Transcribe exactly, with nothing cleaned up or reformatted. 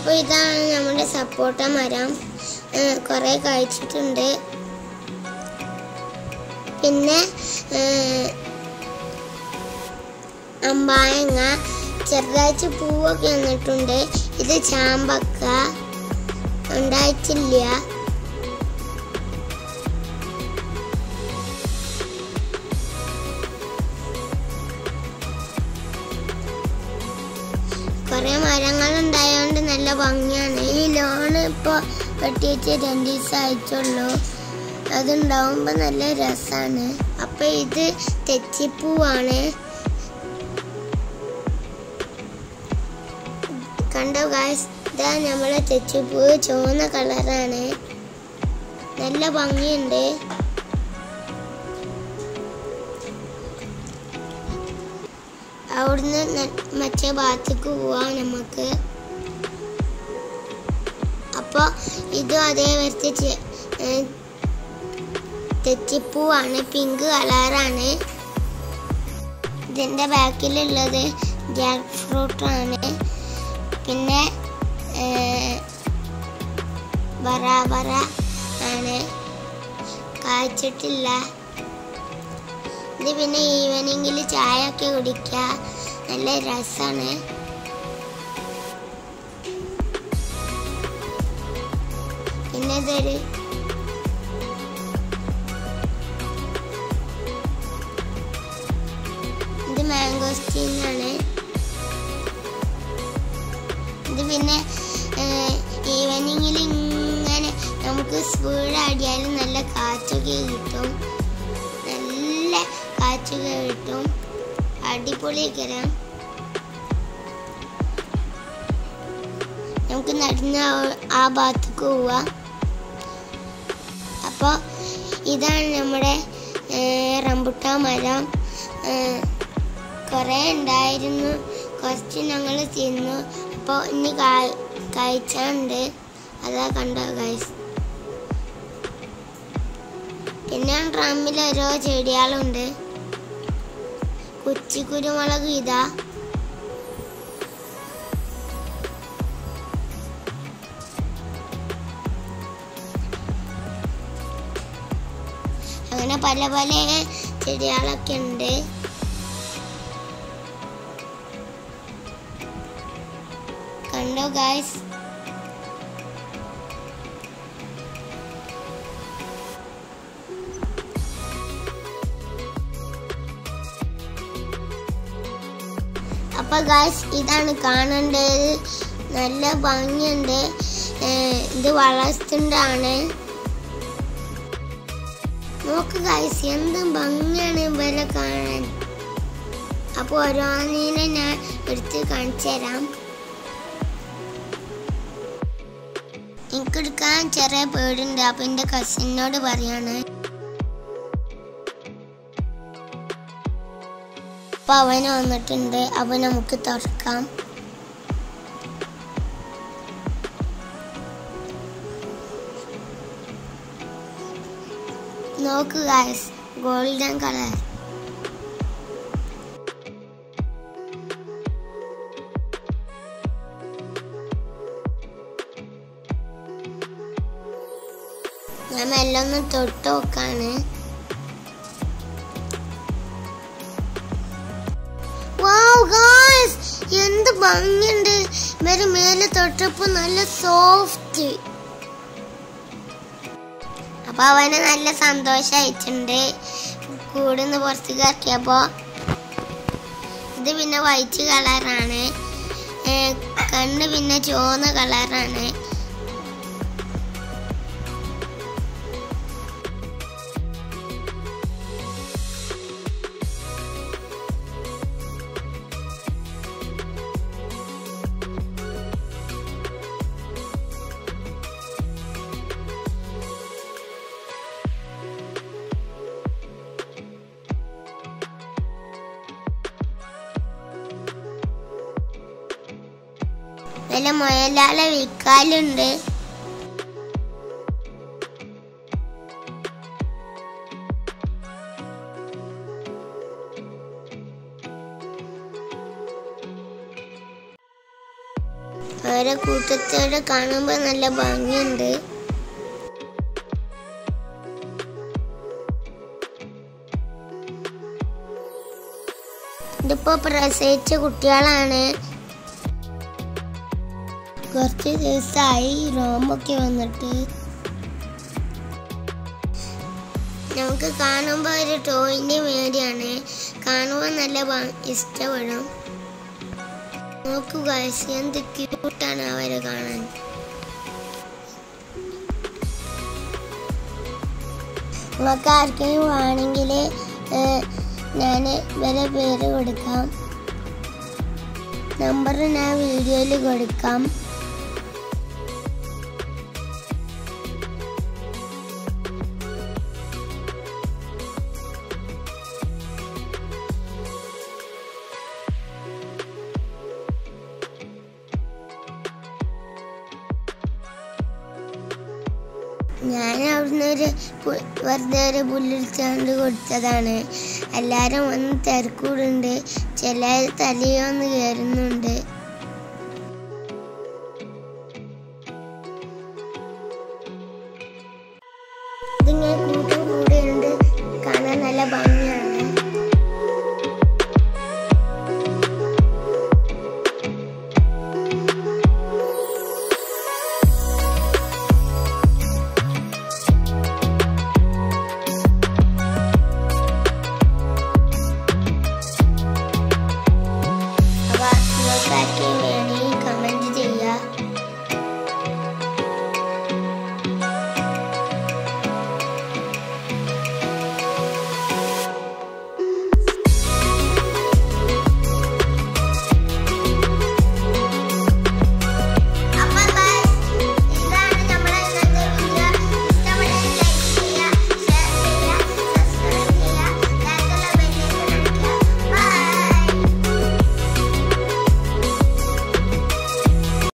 അപ്പോൾ ഇതാണ് നമ്മുടെ സപ്പോട്ട മരം. കുറേ കഴിച്ചിട്ടുണ്ട്. പിന്നെ അമ്പായങ്ങ ചെറുതായിട്ട് പൂവൊക്കെ വന്നിട്ടുണ്ട്. ഇത് ചാമ്പക്ക ഉണ്ടായിട്ടില്ല. കുറേ മരങ്ങൾ ഉണ്ടായതുകൊണ്ട് നല്ല ഭംഗിയാണ്. ഈ ലോണ് ഇപ്പോൾ വെട്ടിയിട്ട് രണ്ട് ദിവസം ആയിട്ടുള്ളൂ. അതുണ്ടാവുമ്പോൾ നല്ല രസമാണ്. അപ്പോൾ ഇത് തെച്ചിപ്പൂവാണ്. കണ്ടോ ഗായ്സ്, ഇതാ നമ്മളെ തെച്ചിപ്പൂ. ചുവന്ന കളറാണ്. നല്ല ഭംഗിയുണ്ട്. അവിടുന്ന് മറ്റേ ഭാഗത്തേക്ക് പോവാം നമുക്ക്. അപ്പോൾ ഇതും അതേപോലത്തെ തെച്ചിപ്പൂവാണ്. പിങ്ക് കളറാണ്. ഇതിൻ്റെ ബാക്കിലുള്ളത് ജാക്ക് ഫ്രൂട്ടാണ്. പിന്നെ ബറാബറ ആണ്, കായ്ച്ചിട്ടില്ല. ഇത് പിന്നെ ഈവനിങ്ങിൽ ചായ ഒക്കെ കുടിക്കുക, നല്ല രസമാണ്. പിന്നെ ഇതൊരു ഇത് മാംഗോസ്റ്റീനാണ്. ഇത് പിന്നെ ഈവനിങ്ങിൽ ഇങ്ങനെ നമുക്ക് സ്പീഡാടിയാലും നല്ല കാറ്റൊക്കെ കിട്ടും. നല്ല കാറ്റൊക്കെ കിട്ടും. അടിപൊളിയൊക്കെ. നമുക്ക് നടന്ന് ആ ഭാഗത്തേക്ക് പോവാം. അപ്പോൾ ഇതാണ് നമ്മുടെ റംബുട്ടാൻ മരം. കുറേ ഉണ്ടായിരുന്നു, കുറച്ച് ഞങ്ങൾ തിന്നു. അപ്പോൾ ഇനി കഴിച്ചുണ്ട്. അതാ കണ്ടോ ഗൈസ്. പിന്നെ ഡ്രമ്മിൽ ഓരോ ചെടികളുണ്ട്. കുച്ചി കുരുമുളക് ഇതാ. അങ്ങനെ പല പല ചെടികളൊക്കെ ഉണ്ട്. കണ്ടോ ഗൈസ്. അപ്പൊ ഗൈസ് ഇതാണ് കാണേണ്ടത്. നല്ല ഭംഗിയുണ്ട്. ഇത് വളർത്തുണ്ടാണ്. നോക്ക് ഗൈസ്, എന്ത് ഭംഗിയാണ് ഇവരെ കാണാൻ. അപ്പോൾ ഓരോന്നിനെ ഞാൻ എടുത്ത് കാണിച്ചു തരാം. എനിക്കെടുക്കാൻ ചെറിയ പേടുണ്ട്. അപ്പൊ എൻ്റെ കസിനോട് പറയാണ്. അപ്പൊ അവന് വന്നിട്ടുണ്ട്. അപ്പൊ നമുക്ക് തുറക്കാം. നോക്ക് ഗൈസ്, ഗോൾഡൻ കളർ. ഞാൻ മെല്ലെ ഒന്ന് തൊട്ട് നോക്കാണ്. എന്ത് ഭംഗിയുണ്ട്. ഇവര് മേലെ തൊട്ടപ്പോ നല്ല സോഫ്റ്റ്. അപ്പൊ അവന് നല്ല സന്തോഷായിട്ടുണ്ട്. കൂടിന്ന് പുറത്തേക്ക് ഇറക്കിയപ്പോ. ഇത് പിന്നെ വൈറ്റ് കളറാണ്. കണ്ണ് പിന്നെ ചുവന്ന കളറാണ്. നല്ല മുയലാലെ വിൽക്കാലുണ്ട്. ഓരോ അവരെ കൂട്ടത്തോടെ കാണുമ്പോൾ നല്ല ഭംഗിയുണ്ട്. ഇതിപ്പോ പ്രസവിച്ച കുട്ടികളാണ്. കുറച്ച് ദിവസമായി രോമൊക്കെ വന്നിട്ട്. നമുക്ക് കാണുമ്പോൾ ഒരു ടോയിൻ്റെ മേടിയാണ്. കാണുമ്പോൾ നല്ല ഇഷ്ടപ്പെടും. നോക്കുക എന്ത് ക്യൂട്ടാണ് അവരെ കാണാൻ. നമുക്ക് ആർക്കെങ്കിലും വേണമെങ്കിൽ ഞാൻ ഇവരെ പേര് കൊടുക്കാം. നമ്പർ ഞാൻ വീഡിയോയിൽ കൊടുക്കാം. ഞാൻ അവിടുന്ന് ഒരു വെറുതെ ഒരു പുല്ലെടുത്താണ്ട് കൊടുത്തതാണ്. എല്ലാവരും വന്ന് തിരക്കൂടുണ്ട്. ചില തലയൊന്ന് കയറുന്നുണ്ട്. ഇതിങ്ങനെ കൂട്ടം കൂടെയുണ്ട്. കാണാൻ നല്ല ഭംഗിയാണ്.